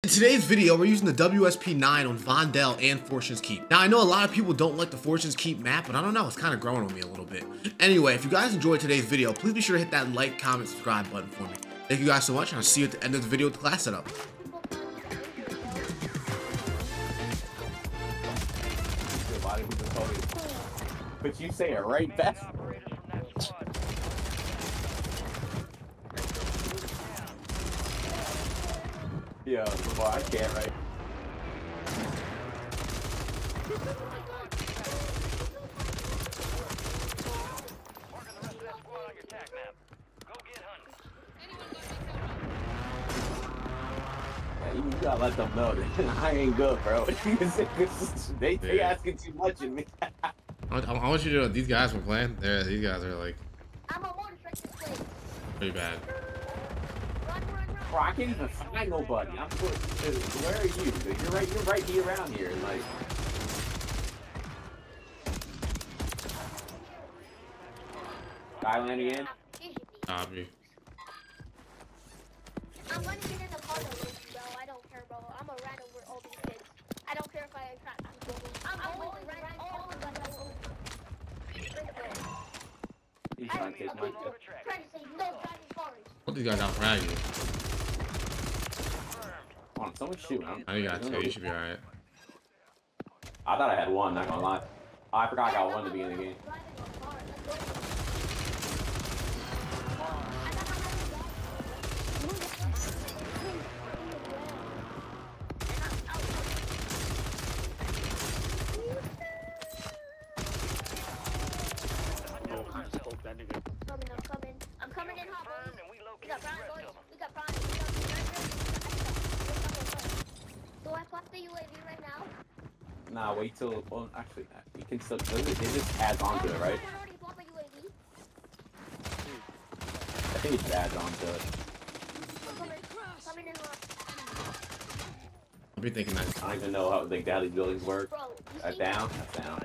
In today's video, we're using the WSP9 on Vondel and Fortune's Keep. Now, I know a lot of people don't like the Fortune's Keep map, but I don't know, it's kind of growing on me a little bit. Anyway, if you guys enjoyed today's video, please be sure to hit that like, comment, subscribe button for me. Thank you guys so much, and I'll see you at the end of the video with the class setup. But you say it right back. Yeah, well, I can't, right? Yeah, you gotta let them know that I ain't good, bro. they asking too much of me. I want you to know these guys were playing. These guys are like pretty bad. Bro, I can't even find nobody. Where are you? You're right here around here, like. Skyland again? Copy. I'm gonna get in the car with you, bro. I don't care, bro. I'm gonna run over all these kids. I don't care if I attract people. I'm going to run all of them over. He's trying to take my tip. Trying to say no driving cars. What these guys out frag you? Come on, someone shoot. I think you got two. You should be alright. I thought I had one, not gonna lie. Oh, I forgot I got one to be in the game. I'm coming in hot, boys. We got Brian, boys. We got Brian. Do I pop the UAV right now? Nah, wait till. Well, actually, you can still. It just adds on to it, right? I think it just adds on to it. Coming in hot. I'll be thinking that. I don't even know how the these buildings work. Bro, That's down. That's down.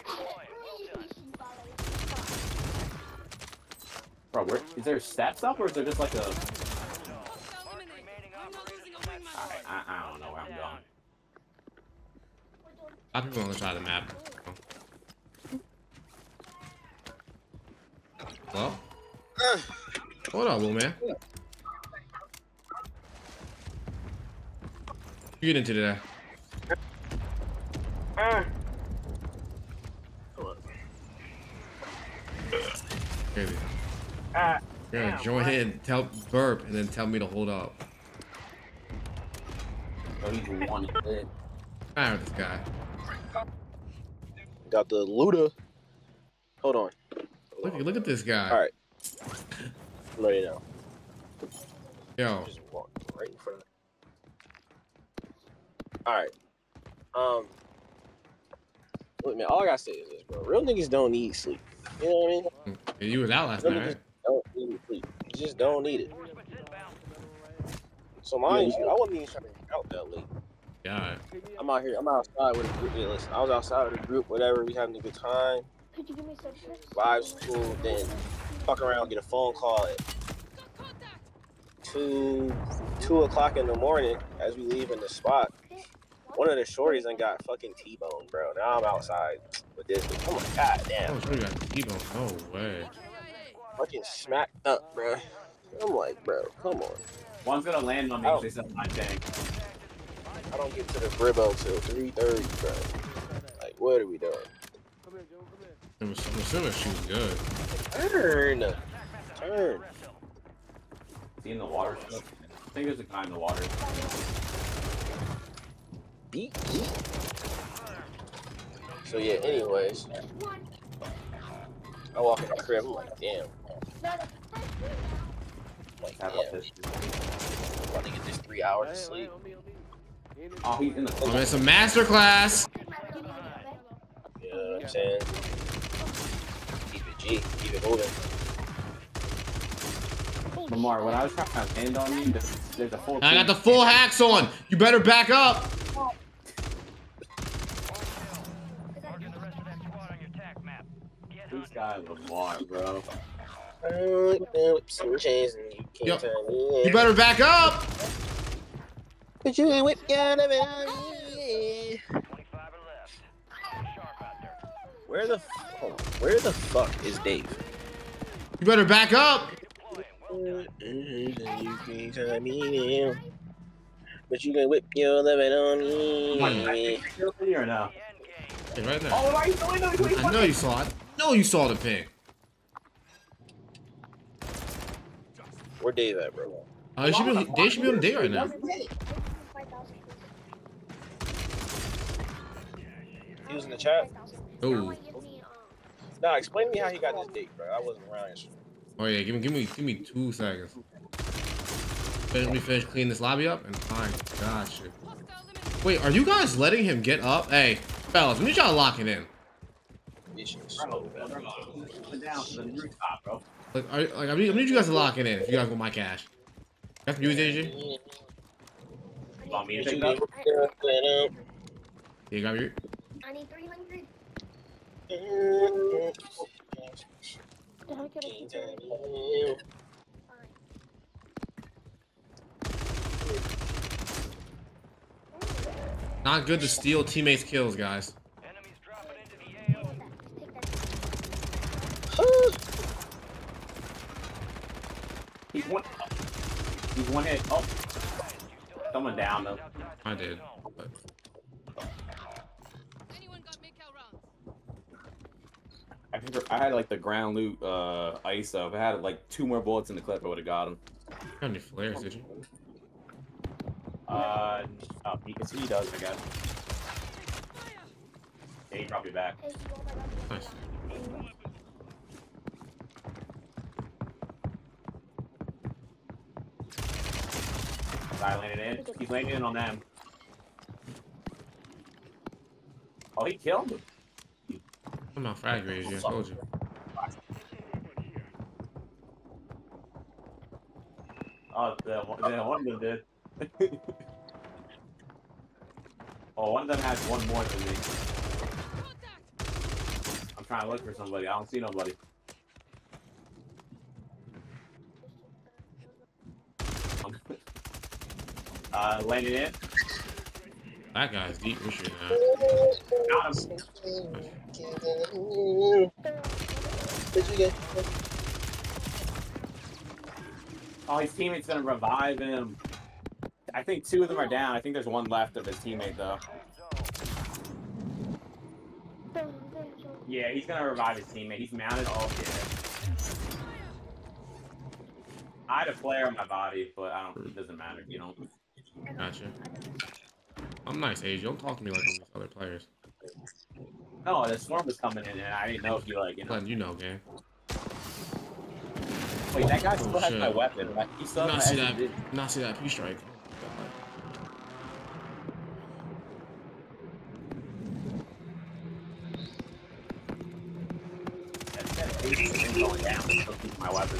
Bro, where is there steps up or is there just like a? Alright, I don't know where I'm going. A lot of people on the side of the map. Well, hold on, little man. You get into today. Crazy. You're gonna join in, tell burp, and then tell me to hold up. Oh, he's one hit. I with this guy. Got the looter. Hold on. Look at this guy. All right. I'm ready now. Yo. Just walk right in front. All right. Look, man. All I gotta say is this, bro. Real niggas don't need sleep. You know what I mean? Yeah, you was out last Real night, niggas right? don't need sleep. You just don't need it. So mind you, I wasn't even trying to get out that late. Yeah. I'm out here. I'm outside with a group. Yeah, listen, I was outside with a group. Whatever. We having a good time. Could you give me some chips? Vibes cool. Then fuck around, get a phone call at 2 o'clock in the morning as we leaving the spot. One of the shorties ain't got fucking T-bone, bro. Now I'm outside with this. Oh my god, damn. Oh, sure you got T-bone. No way. Fucking smacked up, bro. I'm like, bro, come on. One's gonna land on me if they set my tank. I don't get to the Bribbo till 3:30, bro. Like, what are we doing? I'm assuming she was good. Turn. Is he in the water? I think there's a guy in the water. Beat. So yeah, anyways. I walk in the crib, I'm like, damn. Like, Have damn. this. I'm about to get this 3 hours of sleep. Oh, he's in the. Oh, it's a master class. You know what I'm saying? Keep it G, keep it moving. Lamar, when I was trying to end on you, there's a full. I got the full hacks on. You better back up. This guy Lamar, bro. Some chains and you can't turn me in. You better back up. But you can whip your lemon on me. Where the fuck is Dave? You better back up. But you can whip your lemon on me. Or no? Hey, right there. Oh, why are you doing that? I know you saw it. No, you saw the ping. Where Dave at, bro? They should be on day right now. He was in the chat. Oh. Nah, explain to me how he got this date, bro. I wasn't around yesterday. Oh yeah, give me 2 seconds. Let me finish cleaning this lobby up and fine. Gotcha. Wait, are you guys letting him get up? Hey, fellas, we need y'all locking in. Down to the rooftop, bro. Like, I need you guys to lock it in if you guys want my cash. Got some news, AJ? Want me to take that? You got your. I need 300. Not good to steal teammates' kills, guys. Enemies dropping into the AO. He's one hit. Oh, someone down though. I did. But... Anyone got make-out rounds? I think I had like the ground loot ice, so if I had like 2 more bullets in the clip, I would have got him. Got any flares, did you? Oh, he does, I guess. Yeah, he probably back. Nice. Guy landed in. He's landing in on them. Oh, he killed him. I'm not frag raised, I told you. Oh, one of them did. Oh, one of them has 1 more than me. I'm trying to look for somebody. I don't see nobody. Landing in. That guy's deep. We should Got him. Oh, his teammate's gonna revive him. I think 2 of them are down. I think there's 1 left of his teammate though. Yeah, he's gonna revive his teammate. He's mounted. Oh yeah. I had a flare on my body, but I don't. It doesn't matter. You know. Gotcha. I'm nice, AJ. Don't talk to me like I'm these other players. No, the swarm was coming in, and I didn't know if you like, Letting you know, gang. Wait, that guy still has shit. my weapon. Right? He still Not has see my that. SMG. Not see that P strike. That's going down. So keep my weapon.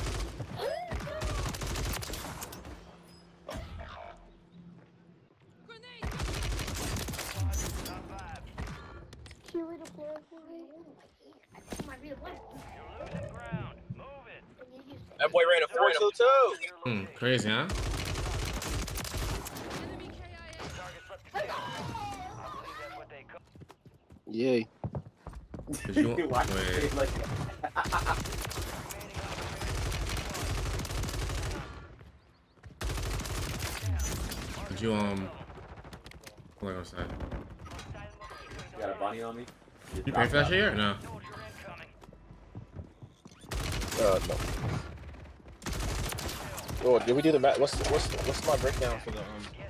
That boy ran a 4-2-2. Crazy, huh? Yay. Did you Why wait. you say it like that? Did you what was I gonna say? You got a bunny on me? You pay for that shit yet or no? No. Oh, did we do the match? What's my breakdown for the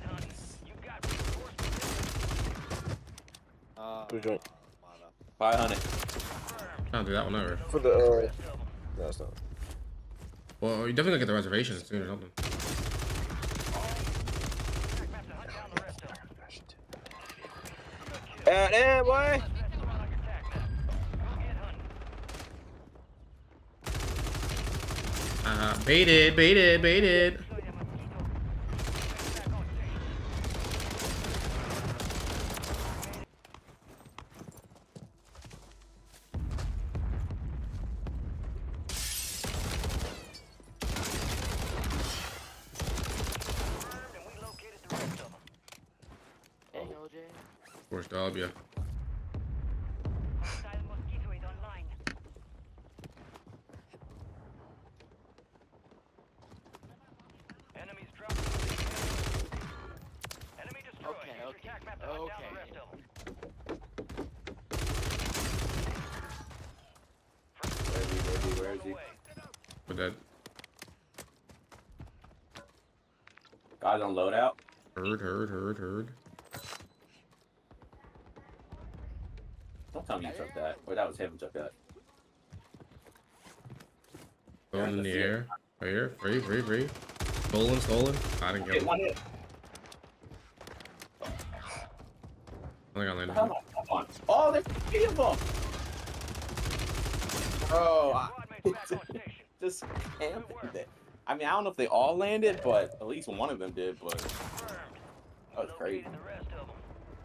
Who's doing 500. I don't do that one ever. for the no, it's not. Well, you definitely get the reservations soon or something. Damn, boy. Baited. Force W. Hostile mosquito is online. Enemies dropping. Enemy destroyed. Okay, Use your okay, attack map to hunt down okay. the rest of them. Where is he? With that Guys on loadout. heard. Don't tell me you took that. Or that was him who took that. Going in the air. Right here. Free. Stolen. I didn't get Hit him. one hit. I think I landed. Come on. Oh, there's 3 of them. Bro, Squad mates back on station. just camping it. I mean, I don't know if they all landed, but at least one of them did. But Confirmed. that was crazy. Located the rest of them.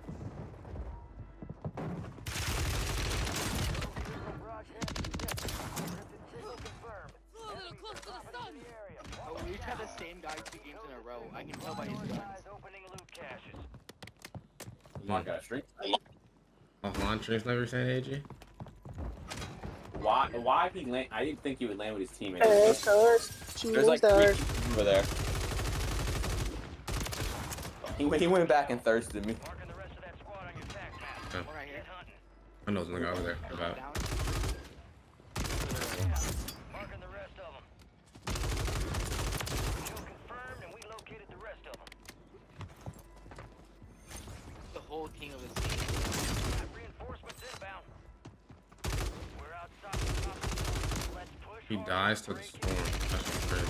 Oh, we had the same guy 2 games in a row. I can tell by his guns. Opening loot caches. Mark got a string. Offline stream sniper saying AG. Why he land? I didn't think he would land with his teammates. Hey, stars. There's like 3 over there. He went back and thirsted me. Marking the rest of that squad on your attack map. Yeah. One right here. Get hunting. I know something over there. About. Down. Marking the rest of them. Kill confirmed, and we located the rest of them. The whole team of his team. Got reinforcements inbound. We're outside the top. Let's push. He hard. dies to the storm. That's just crazy.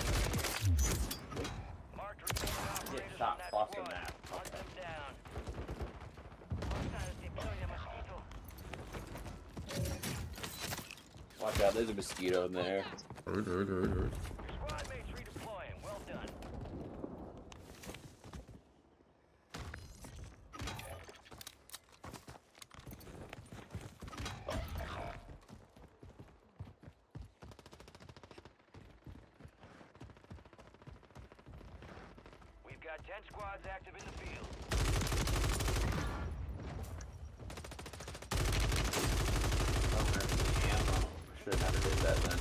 Marked remote operators Get shot on that across the squad. map. Hunt them down. Hostiles deploying a mosquito. Watch out, there's a mosquito in there. Heard. Your squad mates redeploying. Well done. We've got 10 squads active in the field. Should have never did that then.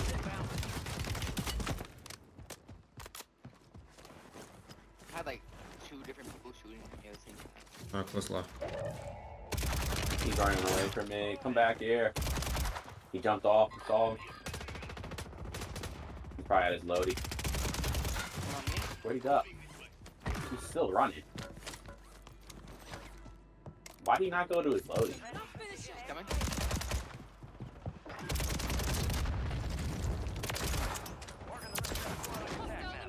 I had like 2 different people shooting at me at the same time. Close left. He's running away from me. Come back here. He jumped off. He saw me. He probably had his loadie. One on me. Where'd he go? He's still running. Why did he not go to his loadie? He's coming. Marking the rest of that squad on your attack map.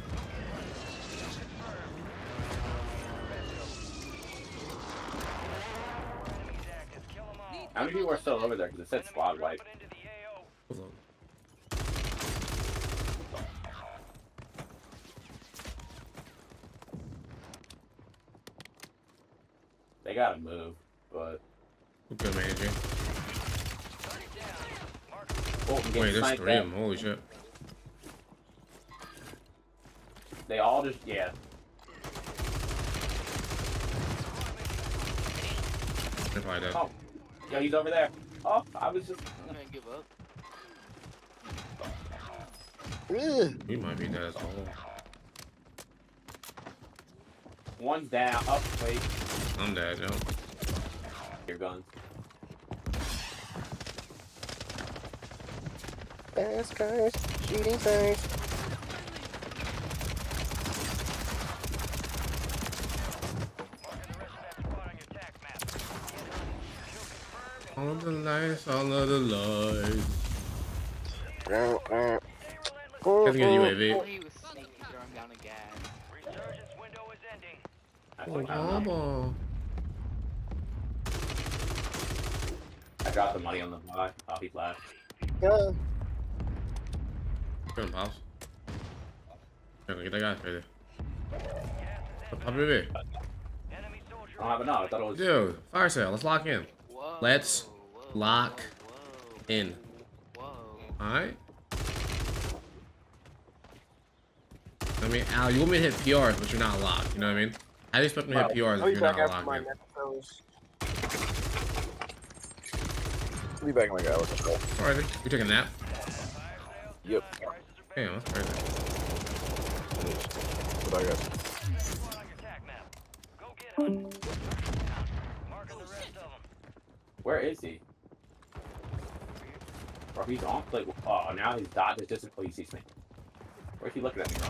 Enemies active. Kill 'em all. How many people are still over there? Because it said squad wipe. Dropping into the AO. Hold on. They gotta move, but Good managing. oh, I'm Wait, getting there's sniped 3 of at. them. Holy shit. They all just They're probably dead. Oh, yo, he's over there. Oh, I was just. I'm gonna give up. He might be dead as well. One's down. Up, wait. I'm dead, yo. Your guns. Fast cars, shooting stars. Marking the rest of that squad on your attack map. Get hunting. Kill confirmed, and All of the lights, all of the lights. Let's get Oh, UAV. he was sneaky throwing down a gas. resurgence window is ending. That's Oh, like, I don't know. Baba. I dropped the money on the buy. Oh, he flashed. Yeah. Good pops. Yeah, get that guy right there. Gas is Pop inbound. it. Enemy soldier. I don't have enough. I thought it was. Dude, fire sale. Let's lock in. Whoa. Let's whoa, lock whoa, in. Whoa. Alright? I mean, Al, you want me to hit PRs, but you're not locked. You know what I mean? How do you expect me to hit PRs I'll if be you're back not after my locked in? next be back in like an hour or so. Alright, you taking a nap? Yep. Damn, that's crazy. What I got? Where is he? Bro, he's on. Like, oh, now he's dodged. It's just. Oh, he sees me. Where's he looking at me, bro?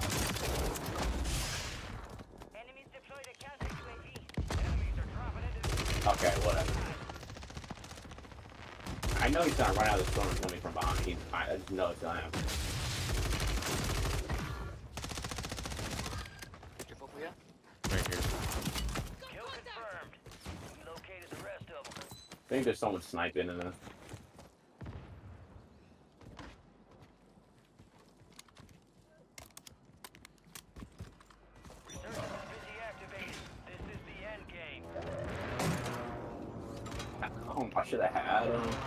Okay, whatever. I know he's gonna run out of the storm and coming from behind. I just know it's gonna happen. Careful for you. Right here. Kill confirmed. We located the rest of them. I think there's someone sniping in there. Resurgence busy activated. This is the end game. Oh, I should have had him. Resurgence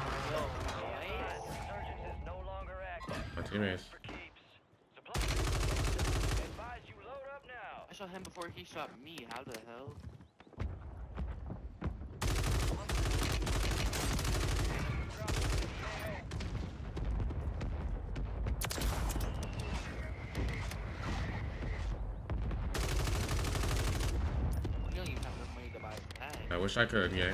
is no longer active. My teammates. For keeps. Supply. Advise you load up now. I shot him before he shot me. How the hell? You don't even have enough money to buy a tag. I wish I could, yeah.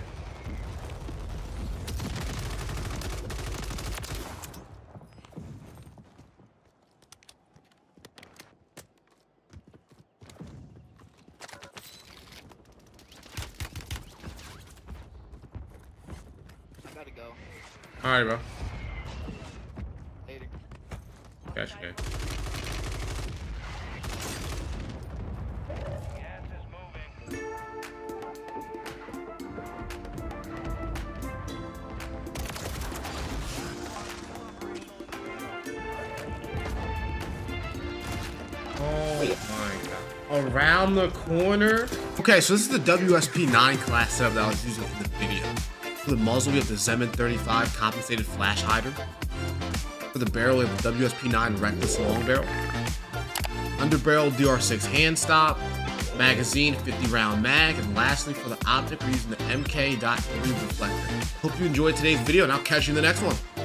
I gotta go. Alright, bro. Later. Gotcha, okay. Gas is moving. Oh my god. Around the corner? Okay, so this is the WSP9 class setup that I was using for the video. For the muzzle, we have the Zemin 35 compensated flash hider. For the barrel, we have the WSP9 Reckless long barrel. Underbarrel DR6 hand stop. Magazine 50 round mag. And lastly, for the optic, we're using the MK.3 reflector. Hope you enjoyed today's video, and I'll catch you in the next one.